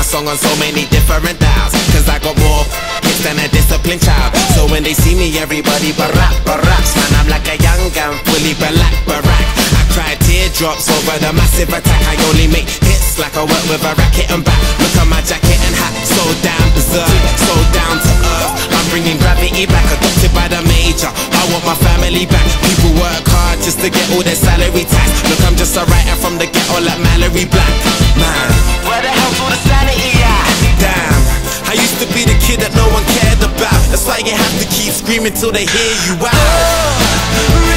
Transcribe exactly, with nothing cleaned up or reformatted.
my song on so many different dials, cause I got more hits than a disciplined child. So when they see me, everybody barack, baracks. Man, I'm like a young gun, fully black, barack. I cry teardrops over the massive attack. I only make hits like I work with a racket and back. Look at my jacket and hat, so damn berserk, so down to earth. I'm bringing gravity back, adopted by the major. I want my family back. People work hard just to get all their salary tax. Look, I'm just a writer from the ghetto like Mallory Black. Man, where the hell's all the sanity at? Damn, I used to be the kid that no one cared about. That's why you have to keep screaming till they hear you out.